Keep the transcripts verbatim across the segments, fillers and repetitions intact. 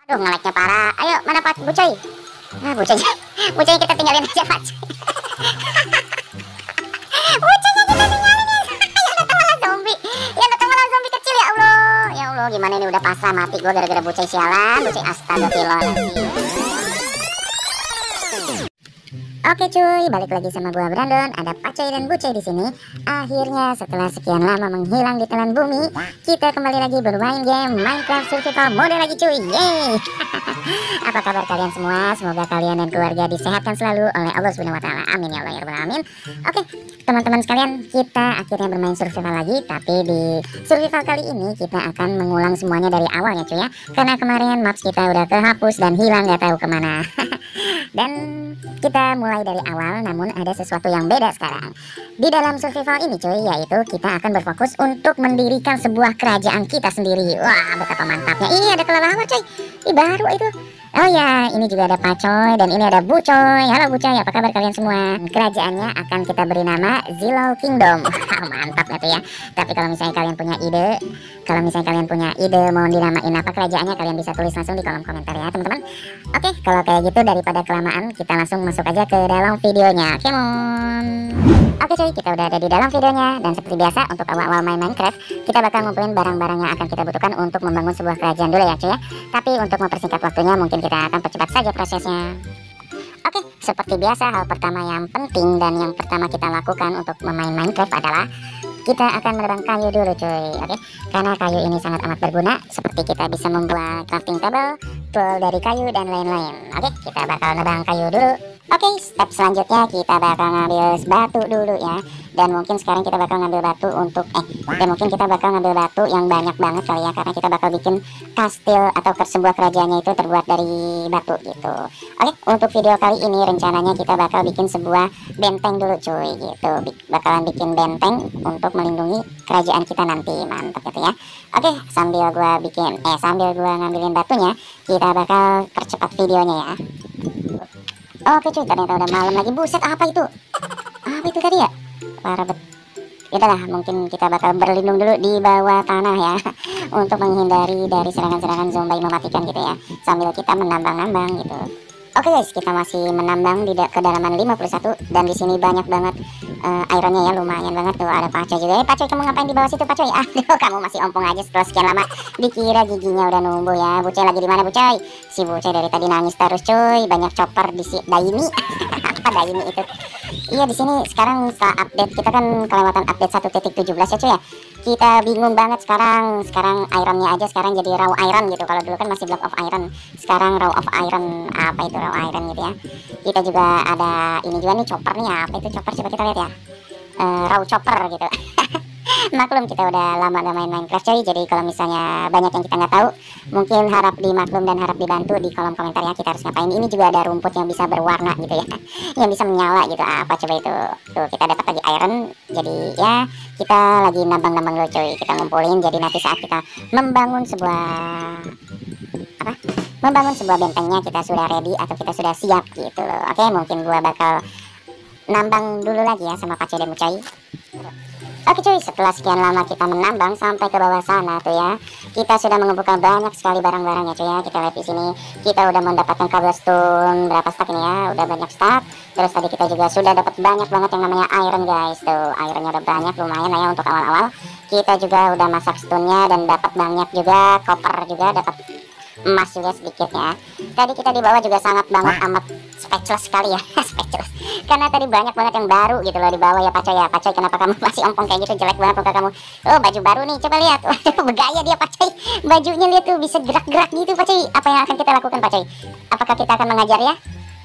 Duh, ngeleknya parah. Ayo, mana Pak Bucoy? Ah, Bucoy. Bucoy kita tinggalin aja, Pak. Bucoynya kita tinggalin ya. Yang datang malah zombie. Yang datang malah zombie kecil, ya Allah. Ya Allah, gimana ini udah pasrah mati gua gara-gara Bucoy sialan. Bucoy astagfirullahaladzim. Oke cuy, balik lagi sama gua Brandon. Ada Pacoy dan Bucoy di sini. Akhirnya setelah sekian lama menghilang di telan bumi, kita kembali lagi bermain game Minecraft Survival Mode lagi cuy. Yeay. Apa kabar kalian semua? Semoga kalian dan keluarga disehatkan selalu oleh Allah Subhanahu wa taala. Amin ya Allah ya rabbal alamin. Oke, teman-teman sekalian, kita akhirnya bermain survival lagi, tapi di survival kali ini kita akan mengulang semuanya dari awal ya cuy ya. Karena kemarin maps kita udah kehapus dan hilang gak tahu kemana. Dan kita mulai dari awal, namun ada sesuatu yang beda sekarang. Di dalam survival ini cuy, yaitu kita akan berfokus untuk mendirikan sebuah kerajaan kita sendiri. Wah, betapa mantapnya. Ini ada kelelawar cuy. Ini baru itu. Oh ya, ini juga ada Pacoy dan ini ada Bucoy. Halo Bucoy, apa kabar kalian semua? Kerajaannya akan kita beri nama Zilal Kingdom. Mantap itu ya. Tapi kalau misalnya kalian punya ide, kalau misalnya kalian punya ide mau dinamain apa kerajaannya, kalian bisa tulis langsung di kolom komentar ya teman-teman. Oke, kalau kayak gitu daripada kelamaan, kita langsung masuk aja ke dalam videonya. Come on. Oke cuy, kita udah ada di dalam videonya. Dan seperti biasa, untuk awal-awal main Minecraft, kita bakal ngumpulin barang-barang yang akan kita butuhkan untuk membangun sebuah kerajaan dulu ya cuy ya. Tapi untuk mempersingkat waktunya, mungkin kita akan percepat saja prosesnya. Oke, seperti biasa, hal pertama yang penting dan yang pertama kita lakukan untuk memain Minecraft adalah kita akan menebang kayu dulu cuy. Oke, karena kayu ini sangat amat berguna. Seperti kita bisa membuat crafting table, tool dari kayu dan lain-lain. Oke, kita bakal nebang kayu dulu. Oke, step selanjutnya kita bakal ngambil batu dulu ya. Dan mungkin sekarang kita bakal ngambil batu untuk eh dan mungkin kita bakal ngambil batu yang banyak banget kali ya, karena kita bakal bikin kastil atau ke sebuah kerajaannya itu terbuat dari batu gitu. Oke, untuk video kali ini rencananya kita bakal bikin sebuah benteng dulu cuy gitu. Bakalan bikin benteng untuk melindungi kerajaan kita nanti. Mantap gitu ya. Oke, sambil gua bikin eh sambil gua ngambilin batunya, kita bakal percepat videonya ya. Oke cuy, ternyata udah malam lagi. Buset, apa itu? Apa itu tadi ya? Parah bet. Yaudahlah, mungkin kita bakal berlindung dulu di bawah tanah ya, untuk menghindari dari serangan-serangan zombie mematikan gitu ya, sambil kita menambang-nambang gitu. Oke guys, kita masih menambang di kedalaman lima puluh satu dan di sini banyak banget uh, ironnya ya, lumayan banget tuh. Ada Pacoy juga. Eh Pacoy, kamu ngapain di bawah situ Pacoy? Aduh, kamu masih ompong aja setelah sekian lama. Dikira giginya udah numbuh ya. Bucoy lagi di mana Bucoy? Si Bucoy dari tadi nangis terus cuy. Banyak chopper di si Daini. Apa Daini itu? Iya, di sini sekarang setelah update kita kan kelewatan update satu titik tujuh belas ya cuy ya. Kita bingung banget sekarang. Sekarang ironnya aja sekarang jadi raw iron gitu. Kalau dulu kan masih block of iron, sekarang raw of iron. Apa itu raw iron gitu ya. Kita juga ada ini juga nih chopper nih. Apa itu chopper, coba kita lihat ya. uh, Raw chopper gitu. Maklum kita udah lama gak main Minecraft coy, jadi kalau misalnya banyak yang kita nggak tahu, mungkin harap dimaklum dan harap dibantu di kolom komentar ya, kita harus ngapain. Ini juga ada rumput yang bisa berwarna gitu ya, yang bisa menyala gitu. Apa coba itu? Tuh, kita dapat lagi iron. Jadi ya kita lagi nambang-nambang dulu coy, kita ngumpulin. Jadi nanti saat kita membangun sebuah apa? Membangun sebuah bentengnya, kita sudah ready atau kita sudah siap gitu loh. Oke, mungkin gua bakal nambang dulu lagi ya sama Pacoy dan Bucoy. Oke cuy, setelah sekian lama kita menambang sampai ke bawah sana tuh ya, kita sudah mengumpulkan banyak sekali barang-barangnya cuy ya. Kita lihat di sini, kita udah mendapatkan cobblestone berapa stack ini ya, udah banyak stack. Terus tadi kita juga sudah dapat banyak banget yang namanya iron guys. Tuh, ironnya udah banyak, lumayan lah ya untuk awal-awal. Kita juga udah masak stone-nya dan dapat banyak juga copper, juga dapat emas juga sedikitnya. Tadi kita di bawah juga sangat banget amat speechless sekali ya. Speechless karena tadi banyak banget yang baru gitu loh di bawah ya Pacoy ya. Pacoy, kenapa kamu masih ompong kayak gitu? Jelek banget muka kamu. Oh, baju baru nih, coba lihat. Waduh, bergaya dia Pacoy. Bajunya lihat tuh, bisa gerak-gerak gitu Pacoy. Apa yang akan kita lakukan Pacoy? Apakah kita akan mengajar ya?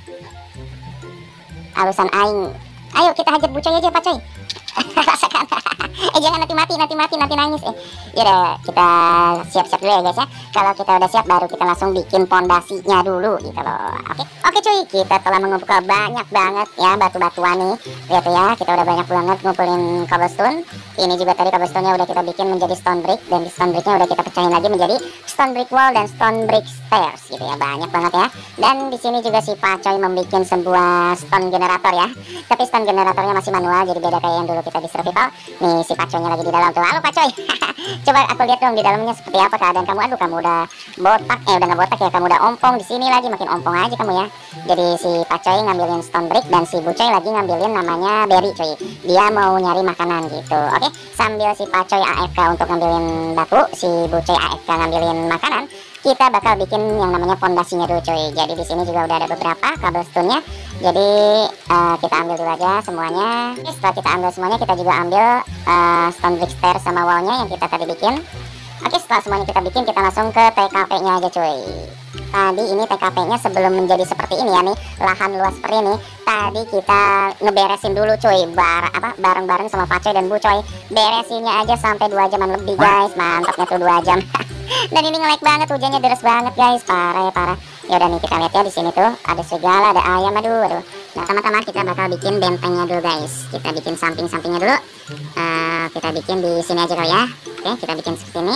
Alusan aing. Ayo kita hajar Bucoy aja Pacoy. Rasakan. Eh jangan nanti mati, nanti mati, nanti nangis. Eh, yaudah kita siap-siap dulu ya guys ya. Kalau kita udah siap baru kita langsung bikin pondasinya dulu gitu loh. Oke, oke cuy, kita telah mengumpulkan banyak banget ya batu-batuan nih. Lihat ya, kita udah banyak banget ngumpulin cobblestone. Ini juga tadi cobblestone-nya udah kita bikin menjadi stone brick, dan di stone brick-nya udah kita pecahin lagi menjadi stone brick wall dan stone brick stairs gitu ya. Banyak banget ya. Dan di sini juga si Pacoy membuat sebuah stone generator ya. Tapi stone generatornya masih manual, jadi beda kayak yang dulu kita di survival. Nih si si Pacoynya lagi di dalam tuh. Halo Pacoy. Coba aku lihat dong di dalamnya seperti apa keadaan kamu. Aduh, kamu udah botak, eh udah nggak botak ya, kamu udah ompong di sini lagi, makin ompong aja kamu ya. Jadi si Pacoy ngambilin stone brick dan si Bucoy lagi ngambilin namanya berry cuy. Dia mau nyari makanan gitu. Oke, sambil si Pacoy A F K untuk ngambilin batu, si Bucoy A F K ngambilin makanan, kita bakal bikin yang namanya pondasinya dulu cuy. Jadi di sini juga udah ada beberapa cobblestone-nya. Jadi uh, kita ambil dulu aja semuanya. Oke, setelah kita ambil semuanya, kita juga ambil uh, stone brick stair sama wall-nya yang kita tadi bikin. Oke, setelah semuanya kita bikin, kita langsung ke T K P-nya aja cuy. Tadi ini T K P-nya sebelum menjadi seperti ini ya nih, lahan luas seperti ini. Tadi kita ngeberesin dulu cuy, bar apa bareng-bareng sama Pacoy dan Bucoy. Beresinnya aja sampai dua jaman lebih guys. Mantapnya tuh dua jam. Dan ini nge-lag banget, hujannya deras banget guys, parah ya parah. Ya udah nih, kita lihat ya di sini tuh ada segala, ada ayam, aduh aduh. Nah, pertama-tama kita bakal bikin bentengnya dulu guys. Kita bikin samping-sampingnya dulu. Uh, kita bikin di sini aja kali ya. Oke, kita bikin seperti ini.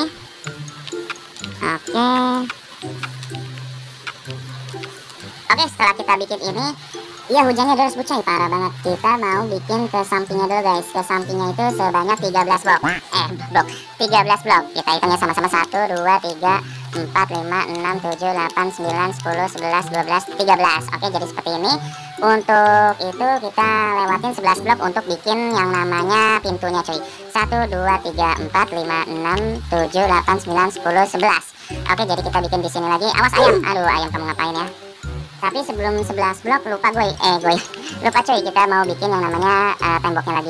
Oke. Oke, setelah kita bikin ini, ya hujannya deras Bucoy, parah banget. Kita mau bikin ke sampingnya dulu guys. Ke sampingnya itu sebanyak tiga belas blok. Eh, blok. tiga belas blok. Kita hitungnya sama-sama. satu, dua, tiga, empat, lima, enam, tujuh, delapan, sembilan, sepuluh, sebelas, dua belas, tiga belas. Oke, jadi seperti ini. Untuk itu kita lewatin sebelas blok untuk bikin yang namanya pintunya cuy. satu, dua, tiga, empat, lima, enam, tujuh, delapan, sembilan, sepuluh, sebelas. Oke, jadi kita bikin di sini lagi. Awas ayam. Aduh, ayam kamu ngapain ya? Tapi sebelum sebelas blok lupa gue, eh gue lupa cuy, kita mau bikin yang namanya uh, temboknya lagi.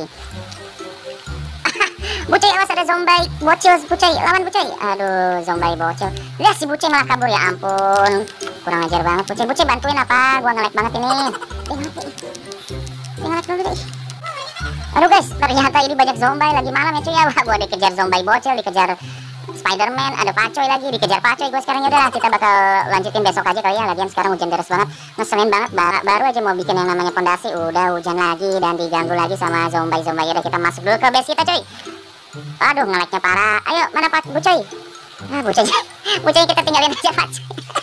Bucoy, awas ada zombie bocil Bucoy, lawan Bucoy. Aduh, zombie bocil. Lihat si Bucoy malah kabur, ya ampun. Kurang ajar banget Bucoy. Bucoy bantuin apa? Gua nge-lag banget ini. Eh, mati. Eh, nge-lag dulu deh. Aduh guys, ternyata ini banyak zombie lagi malam ya cuy ya. Wah, gua dikejar zombie bocil, dikejar Spiderman, ada Pacoy lagi, dikejar Pacoy gue sekarang. Udah, kita bakal lanjutin besok aja kali ya. Lagian sekarang hujan deras banget, ngeselin banget. Bar baru aja mau bikin yang namanya pondasi, udah hujan lagi dan diganggu lagi sama zombie-zombie. Udah, kita masuk dulu ke base kita cuy. Aduh, ngeleknya parah. Ayo, mana Pak Bucoy? Ah, Bucoy, Bucoy kita tinggalin aja Pacoy.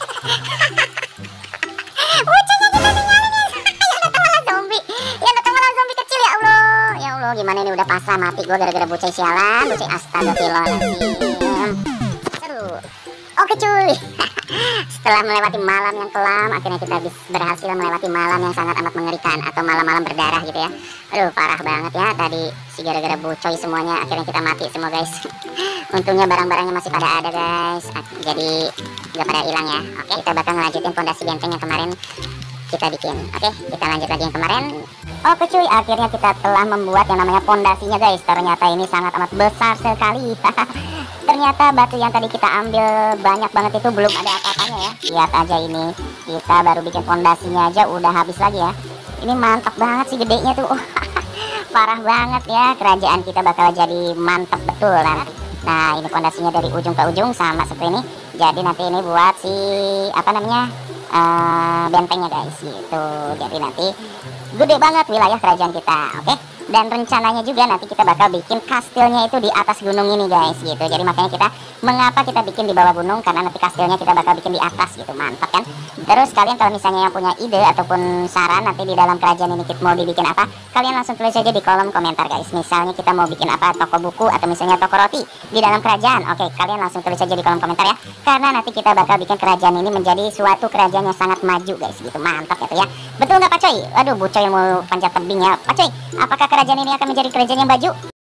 Bucoynya kita tinggalin ya. Yang datang malah zombie, yang datang malah zombie kecil, ya Allah. Ya Allah, gimana ini, udah pasrah mati gue gara-gara Bucoy sialan. Bucoy, astagfirullahaladzim. Aduh. Oke cuy. Setelah melewati malam yang kelam, akhirnya kita berhasil melewati malam yang sangat amat mengerikan, atau malam-malam berdarah gitu ya. Aduh, parah banget ya tadi, si gara-gara Bucoy semuanya akhirnya kita mati semua guys. Untungnya barang-barangnya masih pada ada guys, jadi nggak pada hilang ya. Oke, kita bakal ngelanjutin fondasi benteng yang kemarin kita bikin. Oke, kita lanjut lagi yang kemarin. Oke cuy, akhirnya kita telah membuat yang namanya fondasinya guys. Ternyata ini sangat amat besar sekali. Ternyata batu yang tadi kita ambil banyak banget itu belum ada apa-apanya ya. Lihat aja ini, kita baru bikin fondasinya aja udah habis lagi ya. Ini mantap banget sih gedenya tuh. Parah banget ya, kerajaan kita bakal jadi mantap betul nanti. Nah, ini fondasinya dari ujung ke ujung sama seperti ini. Jadi nanti ini buat si apa namanya uh, bentengnya guys gitu. Jadi nanti gede banget wilayah kerajaan kita. Oke, dan rencananya juga nanti kita bakal bikin kastilnya itu di atas gunung ini guys gitu. Jadi makanya kita mengapa kita bikin di bawah gunung, karena nanti kastilnya kita bakal bikin di atas gitu. Mantap kan? Terus kalian kalau misalnya yang punya ide ataupun saran nanti di dalam kerajaan ini kita mau dibikin apa, kalian langsung tulis aja di kolom komentar guys. Misalnya kita mau bikin apa, toko buku atau misalnya toko roti di dalam kerajaan. Oke, kalian langsung tulis aja di kolom komentar ya, karena nanti kita bakal bikin kerajaan ini menjadi suatu kerajaan yang sangat maju guys gitu. Mantap gitu ya. Betul nggak Pacoy? Aduh, Bucoy yang mau panjat tebing ya. Pacoy, apakah kerajaan ini akan menjadi kerajaan yang maju?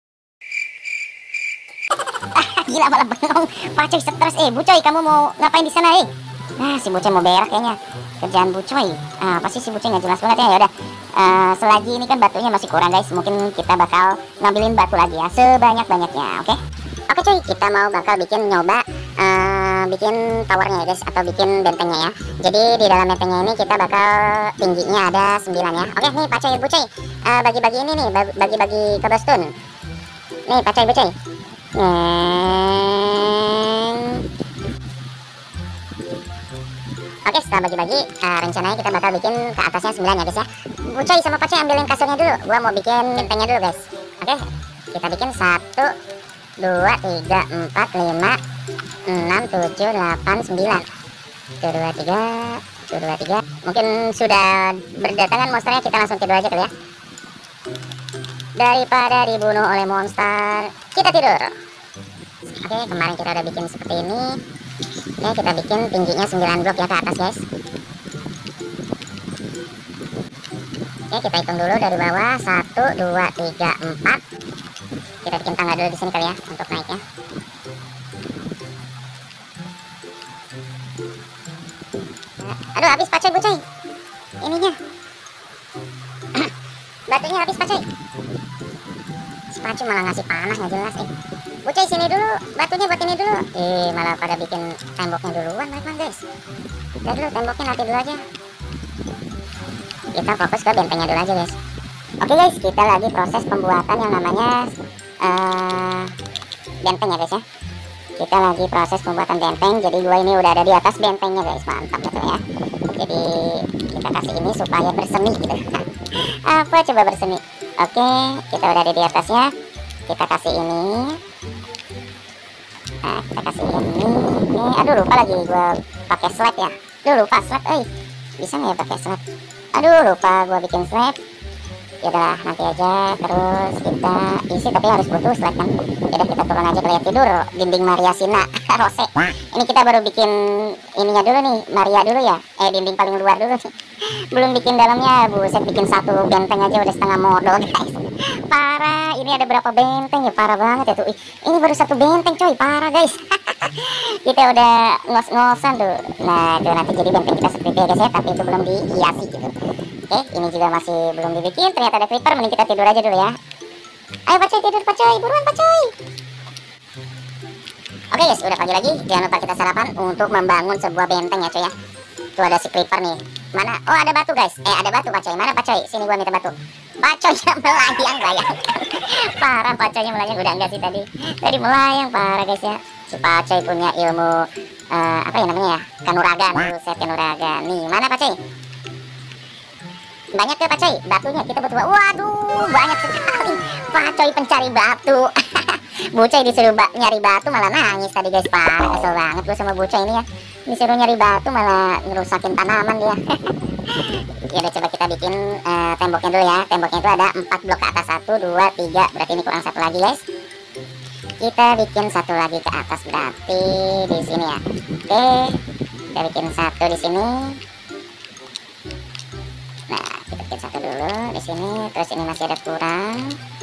Gila, malah bengong. Pacoy stres. Eh Bucoy, kamu mau ngapain di sana eh? Nah, si Bucoy mau berak kayaknya. Kerjaan Bucoy. Ah, pasti si Bucoy nggak jelas banget ya. Yaudah, uh, selagi ini kan batunya masih kurang guys, mungkin kita bakal ngambilin batu lagi ya sebanyak-banyaknya. Oke? Okay? Oke cuy, kita mau bakal bikin nyoba uh, bikin towernya ya guys, atau bikin bentengnya ya. Jadi di dalam bentengnya ini kita bakal tingginya ada sembilan ya. Oke nih Pacoy Bucoy, uh, bagi-bagi ini nih, bagi-bagi cobblestone. Nih Pacoy Bucoy. Neng. Oke, setelah bagi-bagi, uh, rencananya kita bakal bikin ke atasnya sembilan ya guys ya. Bucoy sama Pacoy ambilin kasurnya dulu, gua mau bikin bentengnya dulu guys. Oke, kita bikin satu, dua, tiga, empat, lima, enam, tujuh, delapan, sembilan. Satu, dua, tiga, satu, dua, tiga. Mungkin sudah berdatangan monsternya, kita langsung tidur aja kali ya. daripada dibunuh oleh monster. Kita tidur. Oke, kemarin kita udah bikin seperti ini. Oke, kita bikin tingginya sembilan blok ya ke atas, guys. Oke, kita hitung dulu dari bawah. Satu, dua, tiga, empat. Kita bikin tangga dulu di sini kali ya untuk naiknya. Aduh, habis pacoy bucoy. Ininya. Batunya habis pacoy. Si pacu malah ngasih panah nggak jelas eh. Bucoy sini dulu, batunya buat ini dulu. Eh, malah pada bikin temboknya duluan mereka guys. Udah dulu temboknya nanti dulu aja. Kita fokus ke bentengnya dulu aja guys. Oke guys, kita lagi proses pembuatan yang namanya uh, benteng ya guys ya. Kita lagi proses pembuatan benteng. Jadi gua ini udah ada di atas bentengnya guys, mantap betul ya. Jadi kita kasih ini supaya bersemi gitu. Apa coba bersemi? Oke, kita udah ada di atasnya. Kita kasih ini. Nah, kita kasih ini. Ini, aduh lupa lagi gua pakai slab ya. Aduh lupa slab, eh bisa nggak ya pakai slab? Aduh lupa gua bikin slab. Ya udah nanti aja, terus kita isi tapi harus butuh slide kan. Yaudah kita turun aja kalian tidur dinding Maria Sina Rose. Ini kita baru bikin ininya dulu nih, Maria dulu ya. Eh dinding paling luar dulu nih. Belum bikin dalamnya, buset bikin satu benteng aja udah setengah modal guys. Parah, ini ada berapa benteng ya, parah banget ya tuh. Ini baru satu benteng coy, parah guys. Kita udah ngos-ngosan tuh. Nah itu nanti jadi benteng kita seperti itu ya guys ya, tapi itu belum dihiasi gitu. Oke, ini juga masih belum dibikin. Ternyata ada creeper, mending kita tidur aja dulu ya. Ayo pacoy tidur pacoy, buruan pacoy. Oke guys, udah pagi lagi. Jangan lupa kita sarapan untuk membangun sebuah benteng ya coy ya. Tuh ada si creeper nih. Mana? Oh ada batu guys. Eh ada batu pacoy. Mana pacoy? Sini gua minta batu. Pacoynya melayang melayang. Parah pacoynya melayang. Udah enggak sih tadi? Tadi melayang parah guys ya. Si pacoy punya ilmu uh, apa ya namanya ya? Kanuragan. Buset kanuragan. Nih mana pacoy? Banyak ya pacoy batunya, kita butuh. Waduh banyak sekali pacoy pencari batu. Bucoy disuruh ba nyari batu malah nangis tadi guys, parah kesel banget gue sama Bucoy ini ya. Disuruh nyari batu malah ngerusakin tanaman dia. Ya udah coba kita bikin uh, temboknya dulu ya. Temboknya itu ada empat blok ke atas, satu, dua, tiga, berarti ini kurang satu lagi guys. Kita bikin satu lagi ke atas berarti di sini ya. Oke, kita bikin satu di sini. Nah, kita bikin satu dulu di sini, terus ini masih ada kurang.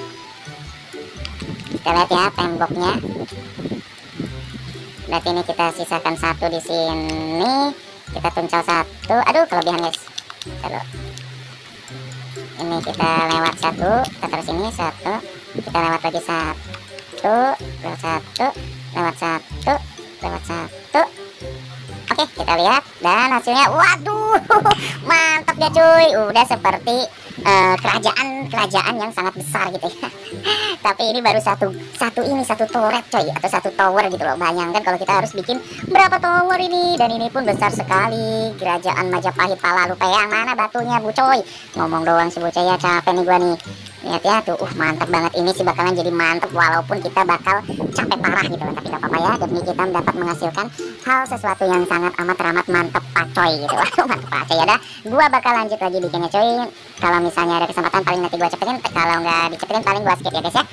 Kita lihat ya temboknya. Berarti ini kita sisakan satu di sini. Kita tuncal satu. Aduh, kelebihan guys. Taruh. Ini kita lewat satu, kita terus ini satu. Kita lewat lagi satu, lewat satu, lewat satu, lewat satu. Oke, kita lihat dan hasilnya, waduh, mantap ya cuy. Udah seperti uh, kerajaan kerajaan yang sangat besar gitu ya. Tapi ini baru satu satu ini satu turret coy, atau satu tower gitu loh. Bayangkan kalau kita harus bikin berapa tower ini, dan ini pun besar sekali. Kerajaan Majapahit Palalu Peyang, mana batunya Bucoy? Ngomong doang si Bucoy ya, capek nih gua nih. Lihat ya tuh, uh mantap banget. Ini sih bakalan jadi mantap walaupun kita bakal capek parah gitu loh. Tapi gak apa-apa ya, demi kita dapat menghasilkan hal sesuatu yang sangat amat teramat mantep pacoy gitu. Waduh mantep pacoy. Ya udah, gua bakal lanjut lagi bikinnya coy. Kalau misalnya ada kesempatan paling nanti gua cepetin, kalau nggak dicepetin paling gua skip ya guys ya.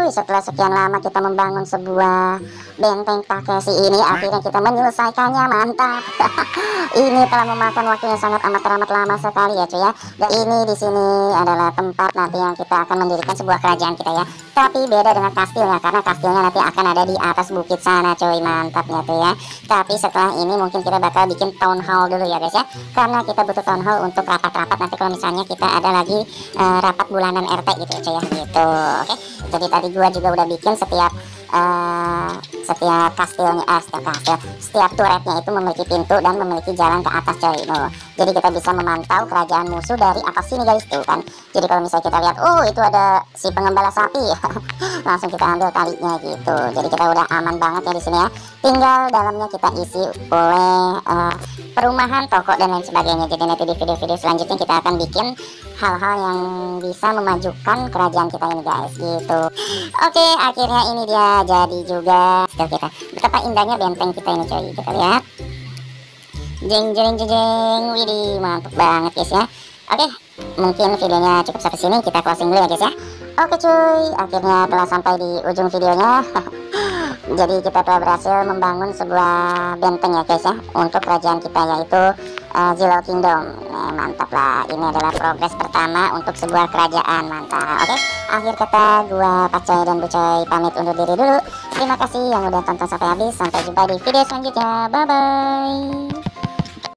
cuy, setelah sekian lama kita membangun sebuah benteng pakai si ini, akhirnya kita menyelesaikannya. Mantap. Ini telah memakan waktu yang sangat amat teramat lama sekali ya cuy ya. Dan ini di sini adalah tempat nanti yang kita akan mendirikan sebuah kerajaan kita ya. Tapi beda dengan kastilnya, karena kastilnya nanti akan ada di atas bukit sana cuy. Mantapnya tuh ya. Tapi setelah ini mungkin kita bakal bikin town hall dulu ya guys ya, karena kita butuh town hall untuk rapat-rapat nanti kalau misalnya kita ada lagi uh, rapat bulanan R T gitu ya cuy ya, gitu. Oke, jadi tadi gua juga udah bikin setiap uh, setiap kastilnya, eh, setiap kastil, setiap turretnya itu memiliki pintu dan memiliki jalan ke atas coy. No. Jadi kita bisa memantau kerajaan musuh dari atas sini guys tuh kan. Jadi kalau misalnya kita lihat, oh itu ada si pengembala sapi, langsung kita ambil talinya gitu. Jadi kita udah aman banget ya di sini ya. Tinggal dalamnya kita isi oleh uh, perumahan, toko dan lain sebagainya. Jadi nanti di video-video selanjutnya kita akan bikin hal-hal yang bisa memajukan kerajaan kita ini guys gitu. Oke, akhirnya ini dia jadi juga skill kita. Betapa indahnya benteng kita ini coy. Kita lihat. Jeng jeng jeng jeng. Widih, mantap banget guys ya. Oke, mungkin videonya cukup sampai sini, kita closing dulu ya guys ya. Oke cuy, akhirnya telah sampai di ujung videonya. Jadi kita telah berhasil membangun sebuah benteng ya guys ya, untuk kerajaan kita yaitu uh, Zillow Kingdom. Nah, mantap lah, ini adalah progres pertama untuk sebuah kerajaan. Mantap. Oke, akhir kata gua Pacoy dan Bucoy pamit undur diri dulu. Terima kasih yang udah tonton sampai habis. Sampai jumpa di video selanjutnya. Bye bye.